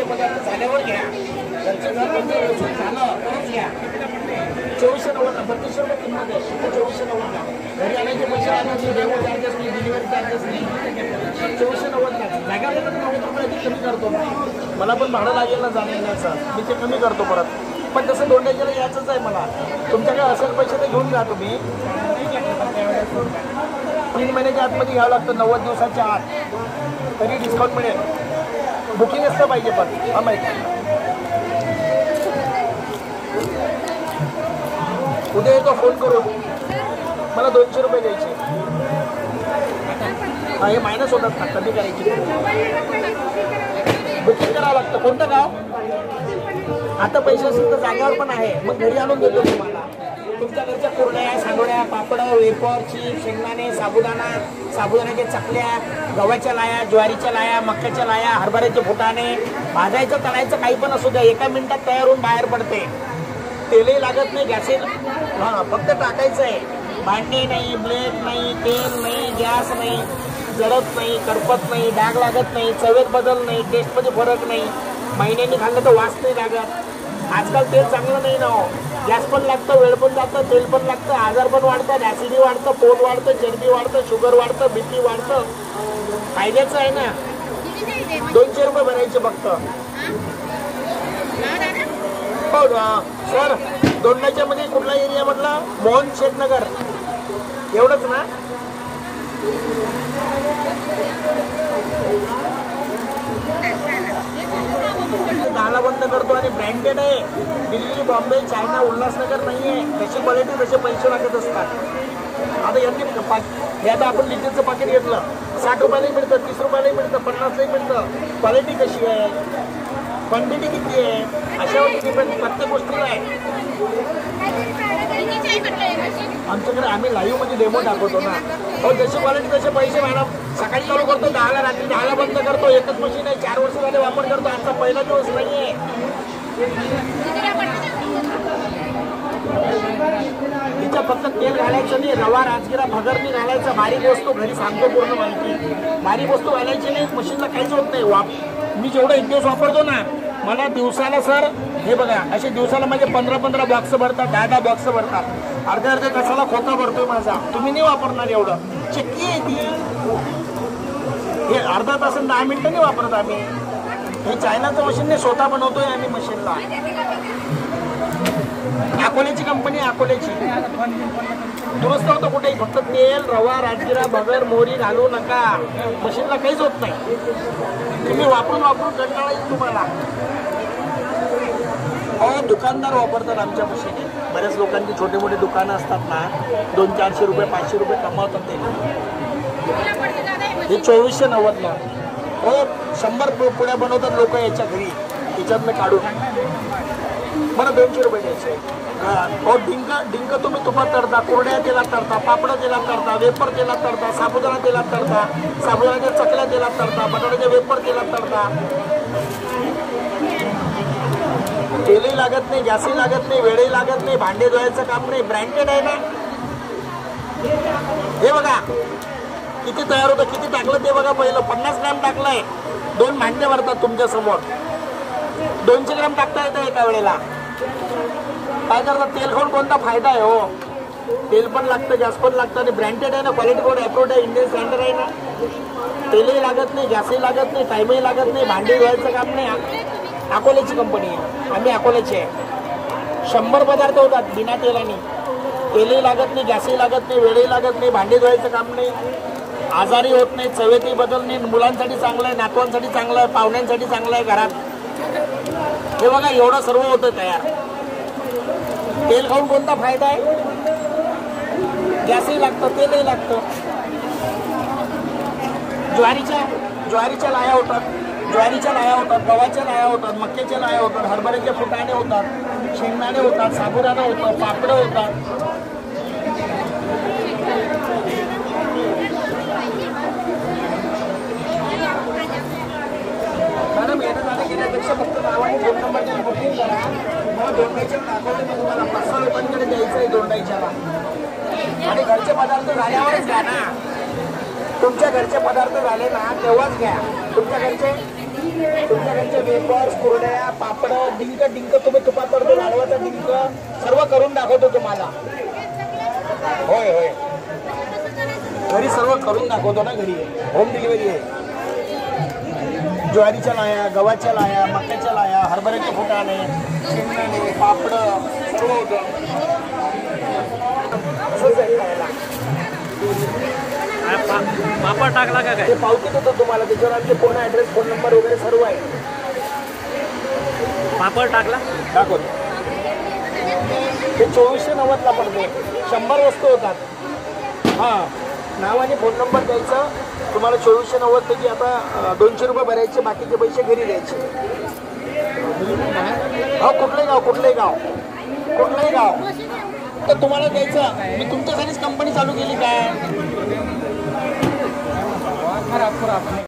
पदार्थ झाल्यावर घ्या. घरचे घर म्हणजे व्यवस्थित झालं तरच घ्या. 2490 3200 रुपये किंमत आहे. 2490 घरी आणायचे पैसे आणायचे डेमो चार्जेस नाही डिलिव्हरी चार्जेस नाही. 2490 जागा देतात 90 रुपये कमी करतो. मला पण भाडं लागेल ना जाण्या येण्याचं मी ते कमी करतो परत. पण तसं दोंड्याच्याला यायचंच आहे मला. तुमच्याकडे असेल पैसे तर घेऊन जा तुम्ही. 3 महिन्याच्या आतमध्ये घ्यावं लागतं 90 दिवसाच्या आत तरी डिस्काउंट मिळेल. बुकिंग असलं पाहिजे पण हा माहिती. उद्या येतो फोन करून. मला 200 रुपये द्यायचे. हा हे मायनस होतात ना कमी करायची. बुकिंग करावं लागतं. कोणतं गाव? आता पैसे असेल तर जागेवर पण आहे मग घरी आणून देतो तुम्हाला. तुमच्या घरच्या कुरड्या सांडोळ्या पापड वेपर चिप्स शेंगदाणे साबुदाण्याच्या चकल्या गव्हाच्या लाया ज्वारीच्या लाया मक्याच्या लाया हरभऱ्याचे फुटाणे भाजायचं तळायचं काही पण असू द्या 1 मिनिटात तयार होऊन बाहेर पडते. तेलही लागत नाही गॅसही हां फक्त टाकायचं आहे. भांडे नाही ब्लेड नाही तेल नाही गॅस नाही जळत नाही करपत नाही डाग लागत नाही चवेत बदल नाही टेस्टमध्ये फरक नाही. महिन्यांनी खाल्लं तर वास नाही लागत. आजकाल तेल चांगलं नाही ना हो. गॅस पण लागतं वेळ पण जातं तेल पण लागतं आजार पण वाढतात ॲसिडी वाढतं पोट वाढतं चरबी वाढतं शुगर वाढतं बीपी वाढतं. फायद्याचं आहे ना. 200 रुपये भरायचे फक्त. हो सर दोंडाच्या मध्ये कुठला एरिया म्हटला? मोहन शेठनगर एवढंच ना. नाला बंद करतो आणि ब्रँडेड आहे. दिल्ली बॉम्बे चायना उल्हासनगर नाही आहे. तशी क्वालिटी तसे पैसे लागत असतात. आता यांनी हे आता आपण लिटरचं पाकिट घेतलं 60 रुपयालाही मिळतं 30 रुपयालाही मिळतं 50लाही मिळतं. क्वालिटी कशी आहे क्वांटिटी किती आहे अशावरती डिपेंड प्रत्येक गोष्टीला आहे. आमच्याकडे आम्ही लाईव्ह मध्ये डेमो दाखवतो ना. हो जशी क्वालिटी तसे पैसे मॅडम. सकाळी चालू करतो 10ला रात्री 10ला बंद करतो. एकच मशीन आहे 4 वर्ष झाले वापर करतो. आजचा पहिला दिवस नाही आहे. तिच्या फक्त तेल घालायचं नाही रवा राजगिरा भगर नाही घालायचं. बारीक वस्तू घरी सांगतो पूर्ण माहिती. बारीक वस्तू घालायची नाही मशीनला काहीच होत नाही. मी जेवढं 1 दिवस वापरतो ना मला दिवसाला सर हे बघा असे दिवसाला म्हणजे 15 बॉक्स भरतात 10 बॉक्स भरतात. अर्ध्या तासाला खोका भरतोय माझा. तुम्ही नाही वापरणार एवढं. चक्की आहे ती. हे अर्धा तास 10 मिनिटं नाही वापरत आम्ही. हे चायनाचं मशीन नाही स्वतः बनवतोय आम्ही मशीनला. अकोल्याची कंपनी अकोल्याची. दुरुस्त होतं कुठेही फक्त तेल रवा राजगिरा भगर मोहरी घालू नका. मशीनला काहीच होत नाही. तुम्ही वापरून कंटाळा येईल तुम्हाला. दुकानदार वापरतात आमच्या मशीनी. बऱ्याच लोकांची छोटे मोठे दुकानं असतात ना 200-400 रुपये 500 रुपये कमावतात ते. हे 2490ला. हो 100 पुड्या बनवतात लोक याच्या घरी त्याच्यातनं काढून. मला 200 रुपये द्यायचे. हो डिंक तुम्ही तुपात तळता कोरड्या तेलात तळता पापड तेलात तळता वेपर तेलात तळता साबुदाणा तेलात तळता साबुदाण्याच्या चकल्या तेलात तळता बटाट्याच्या वेपर तेलात तळता. तेलही लागत नाही गॅसही लागत नाही वेळही लागत नाही भांडे धुवायचं काम नाही. ब्रँडेड आहे ना. हे बघा किती तयार होतं किती टाकलं ते बघा. पहिलं 50 ग्रॅम टाकलंय 2 भांडे भरतात तुमच्या समोर. 200 ग्रॅम टाकता येतं एका वेळेला. काय करतात तेल खाऊन कोणता फायदा आहे हो. तेल पण लागतं गॅस पण लागतं आणि ब्रँडेड आहे ना. क्वालिटी बोर्ड अप्रूव्ड आहे इंडियन स्टँडर्ड आहे ना. तेलही लागत नाही गॅसही लागत नाही टाईमही लागत नाही भांडे धुवायचं काम नाही. अकोल्याची कंपनी आहे आम्ही अकोल्याची आहे. 100 पदार्थ होतात बिना तेलाने. तेलही लागत नाही गॅसही लागत नाही वेळही लागत नाही भांडे धुवायचं काम नाही. आजारी होत नाही चवेतही बदल नाही. मुलांसाठी चांगलं आहे नातवांसाठी चांगलं आहे पाहुण्यांसाठी चांगलं आहे घरात. हे बघा एवढं सर्व होतं तयार. तेल खाऊन कोणता फायदा आहे. गॅसही लागतं तेलही लागतं. ज्वारीच्या लाया होतात गव्हाच्या लाया होतात मक्याच्या लाया होतात हरभऱ्याचे फुटाणे होतात शेंगदाणे होतात साबुदाणा होतं पापड होतात. मॅडम येणं जाणं गेल्यापेक्षा फक्त नावाने 2 नंबरची बुकिंग करा. मला दोंडाईच्या दाखवते मी तुम्हाला 500 रुपयांकडे द्यायचं आहे दोंडाईच्याला. आणि घरचे पदार्थ झाल्यावरच घ्या ना. तुमच्या घरचे पदार्थ झाले ना तेव्हाच घ्या. तुमच्या घरचे तुमच्याकडचे वेपर्स, कुरड्या, पापड, डिंक तुम्ही तुपात करतो, लाडवाचा डिंक सर्व करून दाखवतो तुम्हाला. होय होय, घरी सर्व करून दाखवतो ना, घरी होम डिलिव्हरी आहे. ज्वारीच्या लाया, गव्हाच्या लाया, मक्याच्या लाया, हरभऱ्याचे फुटाणे, शेंगदाणे, पापड सर्व होतं. असंच आहे खायला. पापड टाकला का काय? ते पावतीत होतं तुम्हाला, त्याच्यावर आमचे पूर्ण ॲड्रेस, फोन नंबर वगैरे सर्व आहे. पापड टाकला दाखवतो. ते 2490ला पडते. 100 वस्तू होतात. हां, नाव आणि फोन नंबर द्यायचा. तुम्हाला 2490 पैकी आता 200 रुपये भरायचे, बाकीचे पैसे घरी द्यायचे. हो, कुठलंही गाव तर तुम्हाला द्यायचं. मी तुमच्यासाठीच कंपनी चालू केली काय.